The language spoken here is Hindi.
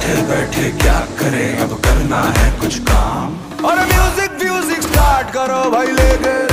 बैठे बैठे क्या करें, अब करना है कुछ काम। और म्यूजिक म्यूजिक स्टार्ट करो भाई लेके